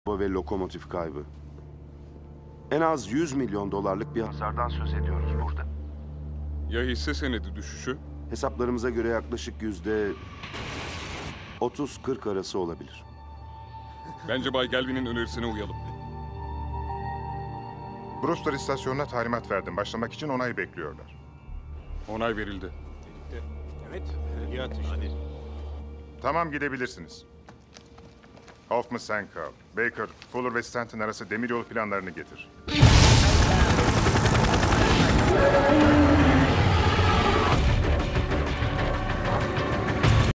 ve lokomotif kaybı. En az 100 milyon dolarlık bir hasardan söz ediyoruz burada. Ya hisse senedi düşüşü? Hesaplarımıza göre yaklaşık %30-40 arası olabilir. Bence Bay Gelvin'in önerisine uyalım. Brewster istasyonuna talimat verdim. Başlamak için onay bekliyorlar. Onay verildi. Evet, iyi atış. Hadi. Tamam, gidebilirsiniz. Hoffman, Sankow, Baker, Fuller ve Stanton arası demiryolu planlarını getir.